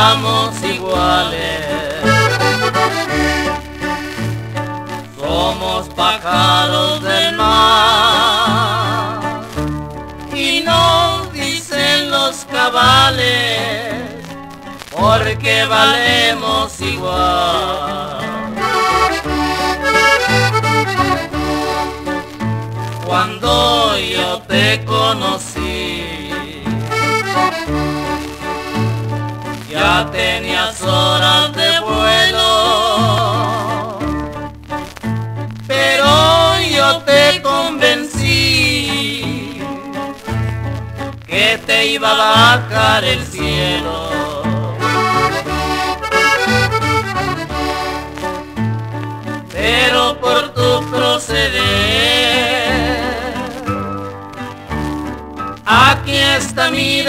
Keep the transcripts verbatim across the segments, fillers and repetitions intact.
estamos iguales. Somos pájaros del mar y nos dicen los cabales, porque valemos igual. Cuando yo te conocí, ya tenías horas de vuelo, pero yo te convencí que te iba a bajar el cielo. Pero por tu proceder, aquí está mi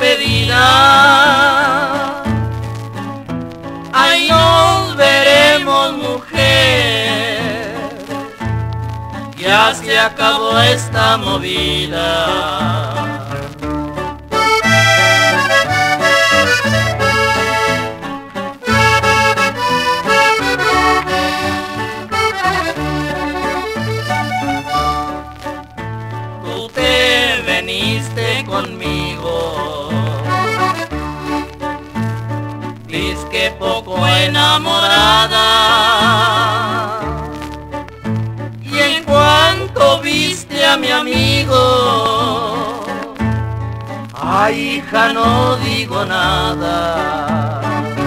despedida. Ahí nos veremos, mujer, ya se acabó esta movida. Tú te veniste conmigo, dizque poco enamorada, y en cuanto viste a mi amigo, ay, hija, no digo nada.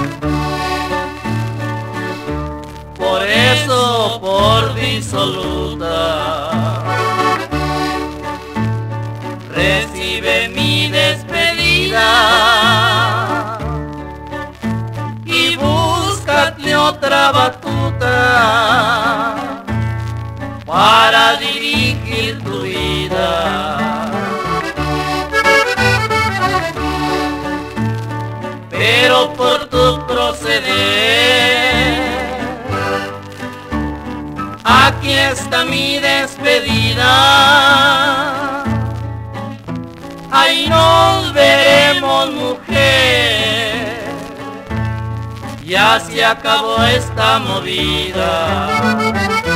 Por eso, por disoluta, recibe mi despedida y búscate otra batuta para dirigir tu vida. Pero por tu proceder, aquí está mi despedida. Ahí nos veremos, mujer, ya se acabó esta movida.